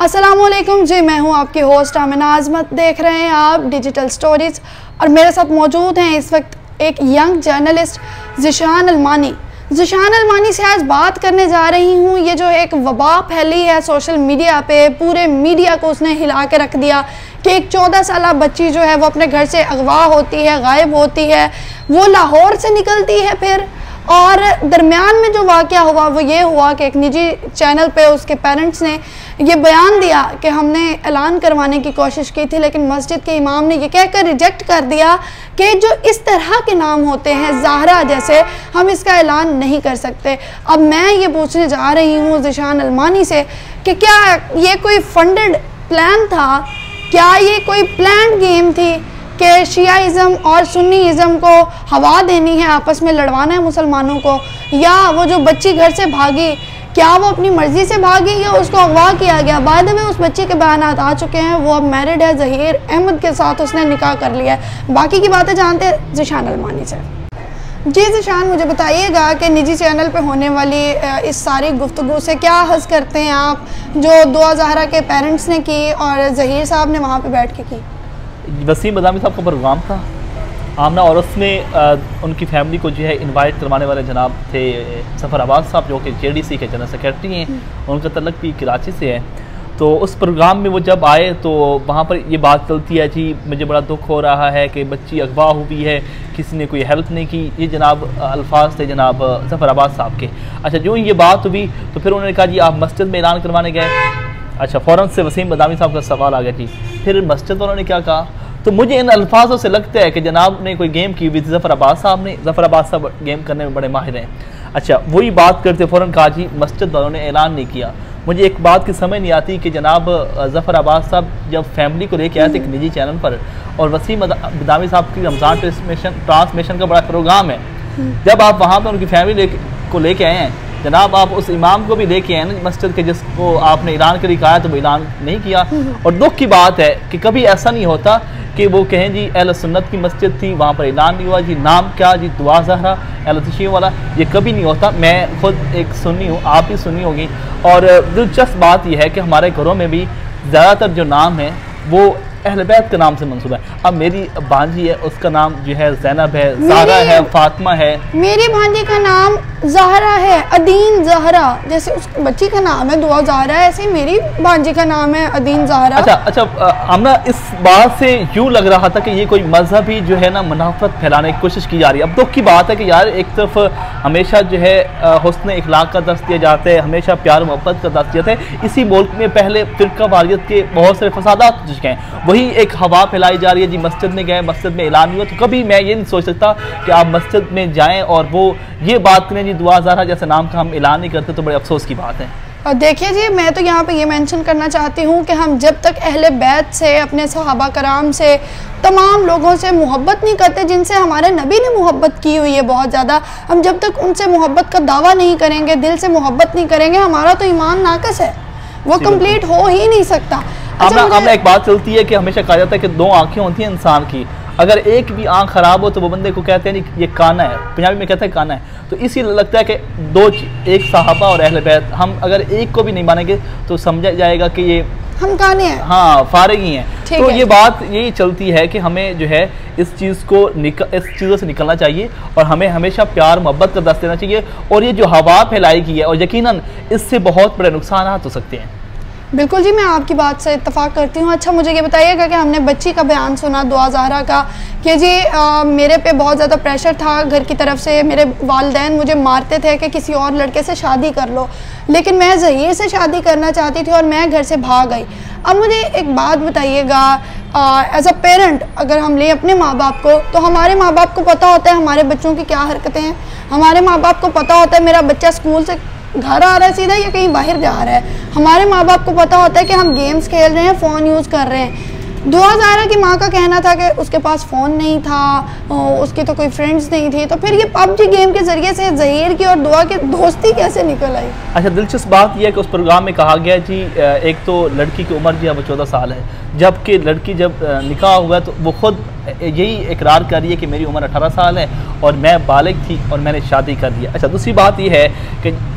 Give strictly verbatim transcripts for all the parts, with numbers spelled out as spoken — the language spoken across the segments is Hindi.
अस्सलामुअलैकुम जी, मैं हूं आपकी होस्ट आमिना आजमत। देख रहे हैं आप डिजिटल स्टोरीज और मेरे साथ मौजूद हैं इस वक्त एक यंग जर्नलिस्ट ज़िशान अलमानी। ज़िशान अलमानी से आज बात करने जा रही हूं। ये जो एक वबा फैली है सोशल मीडिया पे, पूरे मीडिया को उसने हिला के रख दिया कि एक चौदह साल बच्ची जो है वो अपने घर से अगवा होती है, गायब होती है, वो लाहौर से निकलती है फिर। और दरमियान में जो वाक़या हुआ वो ये हुआ कि एक निजी चैनल पे उसके पेरेंट्स ने ये बयान दिया कि हमने ऐलान करवाने की कोशिश की थी, लेकिन मस्जिद के इमाम ने ये कहकर रिजेक्ट कर दिया कि जो इस तरह के नाम होते हैं ज़हरा जैसे, हम इसका ऐलान नहीं कर सकते। अब मैं ये पूछने जा रही हूँ ज़िशान अलमानी से कि क्या ये कोई फंडेड प्लान था, क्या ये कोई प्लान गेम थी कि शियाइज़म और सुन्नीइज़म को हवा देनी है, आपस में लड़वाना है मुसलमानों को, या वो जो बच्ची घर से भागी क्या वो अपनी मर्ज़ी से भागी या उसको अगवा किया गया। बाद में उस बच्ची के बयानात आ चुके हैं, वो अब मैरिड है, ज़हीर अहमद के साथ उसने निकाह कर लिया है। बाकी की बातें जानते हैं ज़िशान अलमानी से। जी ज़िशान, मुझे बताइएगा कि निजी चैनल पे होने वाली इस सारी गुफ्तगू से क्या हज़ करते हैं आप, जो दुआ ज़हरा के पेरेंट्स ने की और ज़हीर साहब ने वहाँ पर बैठ के की। वसीम बदामी साहब का प्रोग्राम था आमना, और उसमें आ, उनकी फैमिली को जो है इनवाइट करवाने वाले जनाब थे ज़फ़र अब्बास साहब, जो कि जे डी सी के जनरल सेक्रेटरी हैं, उनका तल्लक भी कराची से है। तो उस प्रोग्राम में वो जब आए तो वहाँ पर ये बात चलती है, जी मुझे बड़ा दुख हो रहा है कि बच्ची अगवा हुई है, किसी ने कोई हेल्प नहीं की। ये जनाब अल्फाज थे जनाब ज़फ़र अब्बास साहब के। अच्छा, जो ये बात हुई तो फिर उन्होंने कहा जी आप मस्जिद में ऐलान करवाने गए। अच्छा, फ़ौरन से वसीम बदामी साहब का सवाल आ गया जी फिर मस्जिद वालों ने क्या कहा। तो मुझे इन अल्फाजों से लगता है कि जनाब ने कोई गेम की हुई थी ज़फ़र अब्बास साहब ने। ज़फ़र अब्बास साहब गेम करने में बड़े माहिर हैं। अच्छा, वही बात करते फ़ौरन कहा जी मस्जिद वालों ने ऐलान नहीं किया। मुझे एक बात की समझ नहीं आती कि जनाब ज़फ़र अब्बास साहब जब फैमिली को लेके आए थे एक निजी चैनल पर, और वसीम बदामी साहब की रमज़ान ट्रांसमिशन ट्रांसमिशन का बड़ा प्रोग्राम है, जब आप वहाँ पर उनकी फैमिली को लेके आए हैं, जनाब आप उस इमाम को भी लेके आए ना मस्जिद के, जिसको आपने ऐलान कर कहा है तो वो ऐलान नहीं किया। और दुख की बात है कि कभी ऐसा नहीं होता कि वो कहें जी अहले सुन्नत की मस्जिद थी, वहाँ पर ऐलान नहीं हुआ, जी नाम क्या जी दुआ ज़हरा अहले तशय्युअ वाला, ये कभी नहीं होता। मैं खुद एक सुन्नी हूँ, आप भी सुन्नी होगी, और दिलचस्प बात यह है कि हमारे घरों में भी ज़्यादातर जो नाम है वो अहले बैत के नाम से मंसूब है। अब मेरी भांजी है, उसका नाम जो है ज़ैनब है, ज़हरा है, फातिमा है। मेरी भांजी का नाम ज़हरा है, अदीन ज़हरा, जैसे उस बच्ची का नाम है दुआ ज़हरा, ऐसे ही मेरी भांजी का नाम है अदीन ज़हरा। अच्छा अच्छा, आमना इस बात से यूँ लग रहा था कि ये कोई मजहबी जो है ना मुनाफरत फैलाने की कोशिश की जा रही है। अब दुख की बात है कि यार एक तरफ हमेशा जो है हुस्न इखलाक का दर्स दिया जाता है, हमेशा प्यार मोहब्बत का दर्स दिया जाता है। इसी मुल्क में पहले फ़िरका वारियत के बहुत सारे फसादात हो चुके हैं, वही एक हवा फैलाई जा रही है। जी मस्जिद में गए, मस्जिद में ऐलान हुआ, तो कभी मैं ये नहीं सोच सकता कि आप मस्जिद में जाएं और वो ये बात करें जी दुआ ज़हरा जैसे नाम का हम ऐलान नहीं करते, तो बड़े अफसोस की बात है। और देखिए जी, मैं तो यहाँ पे ये मेंशन करना चाहती हूँ कि हम जब तक अहले बैत से, अपने सहाबा कराम से, तमाम लोगों से मोहब्बत नहीं करते जिनसे हमारे नबी ने मोहब्बत की हुई है बहुत ज़्यादा, हम जब तक उनसे मोहब्बत का दावा नहीं करेंगे, दिल से मोहब्बत नहीं करेंगे, हमारा तो ईमान नाक़िस है, वो कंप्लीट हो ही नहीं सकता। अच्छा, मुझे... एक बात चलती है कि हमेशा कहा जाता है कि दो आंखें होती हैं इंसान की, अगर एक भी आंख खराब हो तो वो बंदे को कहते हैं ये काना है, पंजाबी में कहते हैं काना है। तो इसी लगता है कि दो, एक सहाबा और अहले बैत, हम अगर एक को भी नहीं मानेंगे तो समझा जाएगा कि ये हम काने हैं, हाँ फारिग ही हैं। तो है। ये बात यही चलती है कि हमें जो है इस चीज़ को निकल इस चीज़ों से निकलना चाहिए और हमें हमेशा प्यार मोहब्बत का दर्स देना चाहिए। और ये जो हवा फैलाई की है, और यकीनन इससे बहुत बड़े नुकसान हो सकते हैं। बिल्कुल जी, मैं आपकी बात से इत्तफाक करती हूँ। अच्छा, मुझे ये बताइएगा कि हमने बच्ची का बयान सुना दुआ ज़हरा का कि जी आ, मेरे पे बहुत ज़्यादा प्रेशर था घर की तरफ से, मेरे वालिदैन मुझे मारते थे कि किसी और लड़के से शादी कर लो, लेकिन मैं ज़हीर से शादी करना चाहती थी और मैं घर से भाग गई। अब मुझे एक बात बताइएगा, एज अ पेरेंट अगर हम लें अपने माँ बाप को, तो हमारे माँ बाप को पता होता है हमारे बच्चों की क्या हरकतें हैं, हमारे माँ बाप को पता होता है मेरा बच्चा स्कूल से घर आ रहा है सीधा या कहीं बाहर जा रहा है, हमारे माँ बाप को पता होता है कि हम गेम्स खेल रहे हैं, फ़ोन यूज़ कर रहे हैं। दुआ ज़हरा की माँ का कहना था कि उसके पास फ़ोन नहीं था, उसकी तो कोई फ्रेंड्स नहीं थी, तो फिर ये पबजी गेम के ज़रिए से ज़हीर की और दुआ की दोस्ती कैसे निकल आई? अच्छा, दिलचस्प बात यह है कि उस प्रोग्राम में कहा गया जी एक तो लड़की की उम्र जो है वो चौदह साल है, जबकि लड़की जब निकाह हुआ तो वो खुद यही इकरार कर रही है कि मेरी उम्र अठारह साल है और मैं बालिग थी और मैंने शादी कर दी। अच्छा, दूसरी बात यह है कि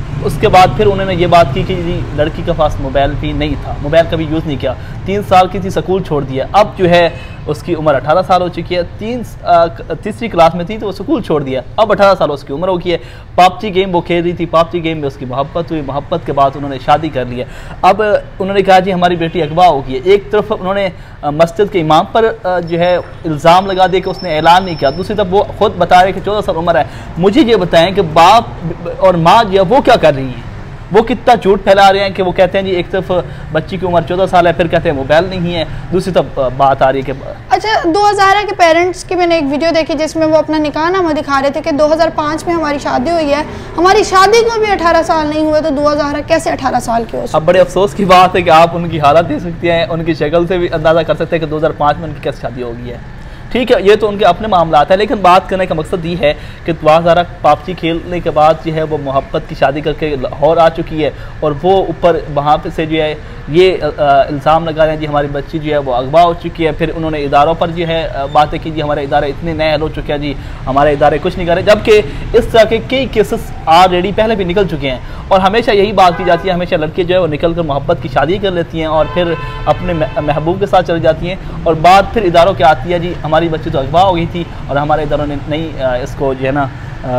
उसके बाद फिर उन्होंने ये बात की कि जी लड़की के पास मोबाइल भी नहीं था, मोबाइल कभी यूज़ नहीं किया, तीन साल की थी, स्कूल छोड़ दिया। अब जो है उसकी उम्र अठारह साल हो चुकी है, तीन तीसरी क्लास में थी तो वो स्कूल छोड़ दिया, अब अठारह साल उसकी उम्र हो गई है। पबजी गेम वो खेल रही थी, पबजी गेम में उसकी मोहब्बत हुई, मोहब्बत के बाद उन्होंने शादी कर ली है। अब उन्होंने कहा जी हमारी बेटी अगवा हो गई है। एक तरफ उन्होंने मस्जिद के इमाम पर जो है इल्ज़ाम लगा दिया कि उसने ऐलान नहीं किया, दूसरी तरफ वो खुद बता रहे कि चौदह साल उम्र है। मुझे ये बताएं कि बाप और माँ जो है वो क्या कर रही है, वो कितना झूठ फैला रहे हैं कि वो कहते हैं जी एक तरफ बच्ची की उम्र चौदह साल है, फिर कहते हैं मोबाइल नहीं है, दूसरी तरफ बात आ रही है कि अच्छा दो हज़ार के पेरेंट्स की मैंने एक वीडियो देखी जिसमें वो अपना निकाहनामा दिखा रहे थे कि दो हज़ार पाँच में हमारी शादी हुई है, हमारी शादी को भी अठारह साल नहीं हुए, तो दो हज़ार कैसे अठारह साल के हो। अब बड़े अफसोस की बात है कि आप उनकी हालत दे सकती हैं, उनकी शक्ल से भी अंदाज़ा कर सकते हैं कि दो हज़ार पाँच में उनकी कैसे शादी हो गई है। ठीक है, ये तो उनके अपने मामलात है, लेकिन बात करने का मकसद ये है कि द्वाज़ारा पबजी खेलने के बाद जो है वो मोहब्बत की शादी करके लाहौर आ चुकी है और वो ऊपर वहाँ पे से जो है ये इल्ज़ाम लगा रहे हैं जी हमारी बच्ची जो है वो अगवा हो चुकी है। फिर उन्होंने इदारों पर जो है बातें की जी हमारे इदारे इतने नए हो चुके हैं जी, हमारे इदारे कुछ नहीं कर रहे, जबकि इस तरह के कई केसेस ऑलरेडी पहले भी निकल चुके हैं। और हमेशा यही बात की जाती है, हमेशा लड़की जो है वो निकल कर मोहब्बत की शादी कर लेती हैं और फिर अपने महबूब के साथ चली जाती हैं और बात फिर इदारों की आती है जी हमारी बच्ची तो अगवा हो गई थी और हमारे इदारों ने नहीं इसको जो है ना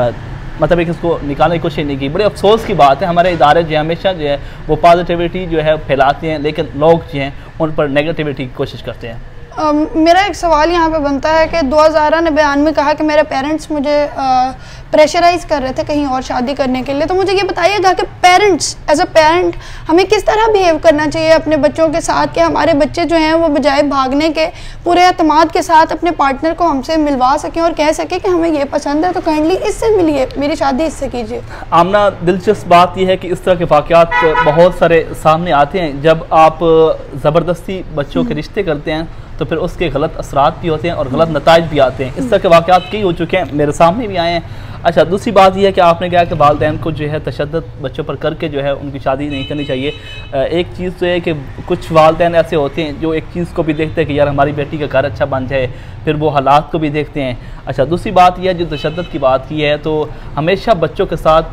मतलब एक इसको निकालने की कोशिश नहीं की। बड़े अफसोस की बात है, हमारे इदारे जो है हमेशा जो है वो पॉजिटिविटी जो है फैलाते हैं, लेकिन लोग जो हैं उन पर नेगेटिविटी की कोशिश करते हैं। Uh, मेरा एक सवाल यहाँ पे बनता है कि दो हज़ार ने बयान में कहा कि मेरे पेरेंट्स मुझे प्रेशराइज कर रहे थे कहीं और शादी करने के लिए, तो मुझे ये बताइएगा कि पेरेंट्स एज अ पेरेंट हमें किस तरह बिहेव करना चाहिए अपने बच्चों के साथ कि हमारे बच्चे जो हैं वो बजाय भागने के पूरे एतमाद के साथ अपने पार्टनर को हमसे मिलवा सकें और कह सकें कि हमें ये पसंद है तो काइंडली इससे मिलिए, मेरी शादी इससे कीजिए। आमना, दिलचस्प बात यह है कि इस तरह के वाक़यात बहुत सारे सामने आते हैं। जब आप ज़बरदस्ती बच्चों के रिश्ते करते हैं तो फिर उसके गलत असरात भी होते हैं और गलत नताइज भी आते हैं। इस तरह के वाक़यात कई हो चुके हैं, मेरे सामने भी आए हैं। अच्छा, दूसरी बात यह है कि आपने कहा कि वालिदैन को जो है तशद्दुद बच्चों पर करके जो है उनकी शादी नहीं करनी चाहिए। एक चीज़ तो है कि कुछ वालिदैन ऐसे होते हैं जो एक चीज़ को भी देखते हैं कि यार हमारी बेटी का घर अच्छा बन जाए, फिर वो हालात को भी देखते हैं। अच्छा, दूसरी बात यह है जो तशद्दुद की बात की है, तो हमेशा बच्चों के साथ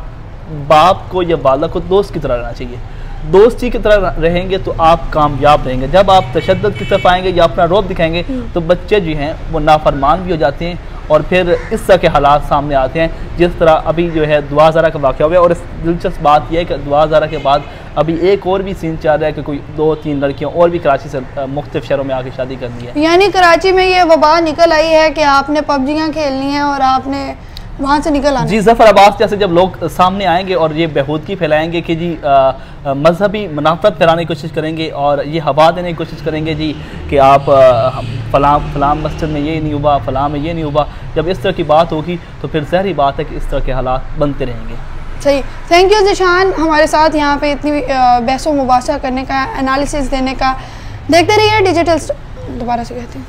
बाप को या बालक को दोस्त की तरह रहना चाहिए। दोस्ती की तरह रहेंगे तो आप कामयाब रहेंगे। जब आप तशद्दुद की तरफ आएंगे या अपना रौब दिखाएंगे तो बच्चे जो हैं वो नाफरमान भी हो जाते हैं और फिर इस तरह के हालात सामने आते हैं जिस तरह अभी जो है दुआ ज़ारा का वाक़या हुआ है। और इस दिलचस्प बात यह है कि दुआ ज़ारा के बाद अभी एक और भी सीन चल रहा है कि कोई दो तीन लड़कियों और भी कराची से मुख्तलिफ शहरों में आके शादी करनी है। यानी कराची में ये वबा निकल आई है कि आपने पबजियाँ खेलनी है और आपने वहाँ से निकल आना। जी, ज़फ़र अब्बास जैसे जब लोग सामने आएंगे और ये बेहूदगी फैलाएंगे कि जी मजहबी मुनाफरत फैलाने की कोशिश करेंगे और ये हवा देने की कोशिश करेंगे जी कि आप फलां फलां मस्जिद में ये नहीं हुआ, फलां में ये नहीं हुआ, जब इस तरह की बात होगी तो फिर ज़ाहिर बात है कि इस तरह के हालात बनते रहेंगे। सही, थैंक यू ज़िशान हमारे साथ यहाँ पे इतनी बहस व मुबासा करने का, एनालिसिस देने का। देखते रहिए डिजिटल, दोबारा से कहती हूँ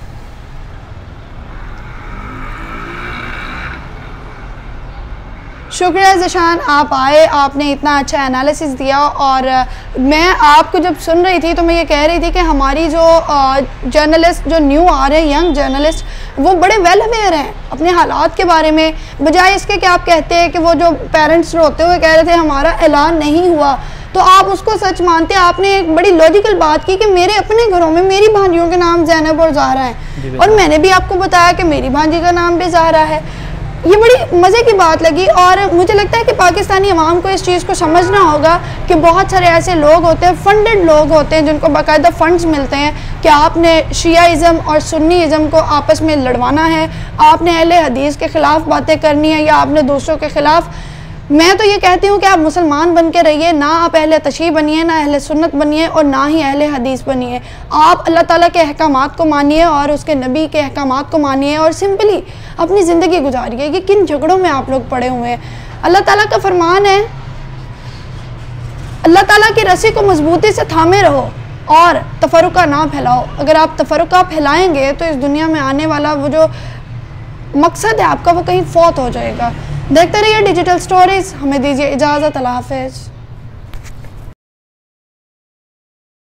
शुक्रिया ज़िशान, आप आए, आपने इतना अच्छा एनालिसिस दिया। और मैं आपको जब सुन रही थी तो मैं ये कह रही थी कि हमारी जो जर्नलिस्ट जो न्यू आ रहे हैं यंग जर्नलिस्ट वो बड़े वेल अवेयर हैं अपने हालात के बारे में, बजाय इसके कि आप कहते हैं कि वो जो पेरेंट्स रोते हुए कह रहे थे हमारा ऐलान नहीं हुआ, तो आप उसको सच मानते। आपने एक बड़ी लॉजिकल बात की कि मेरे अपने घरों में मेरी भांजियों के नाम ज़ैनब और ज़ाहरा हैं और मैंने भी आपको बताया कि मेरी भांजी का नाम भी ज़ाहरा है। ये बड़ी मज़े की बात लगी और मुझे लगता है कि पाकिस्तानी अवाम को इस चीज़ को समझना होगा कि बहुत सारे ऐसे लोग होते हैं, फंडेड लोग होते हैं जिनको बाकायदा फंड्स मिलते हैं कि आपने शियाइज़म और सुन्नीइज़म को आपस में लड़वाना है, आपने अहले हदीस के ख़िलाफ़ बातें करनी है या आपने दूसरों के ख़िलाफ़। मैं तो ये कहती हूँ कि आप मुसलमान बन के रहिए, ना आप अहले तशरीह बनिए, ना अहले सुन्नत बनिए और ना ही अहले हदीस बनिए। आप अल्लाह ताला के अहकामात को मानिए और उसके नबी के अहकामात को मानिए और सिंपली अपनी ज़िंदगी गुजारिए। कि किन झगड़ों में आप लोग पड़े हुए हैं। अल्लाह ताला का फरमान है, अल्लाह ताला की रस्सी को मजबूती से थामे रहो और तफरुका ना फैलाओ। अगर आप तफरुका फैलाएंगे तो इस दुनिया में आने वाला वो जो मकसद है आपका वो कहीं फौत हो जाएगा। देखते रहिए डिजिटल स्टोरीज, हमें दीजिए इजाज़त, अल्लाह हाफ़िज़।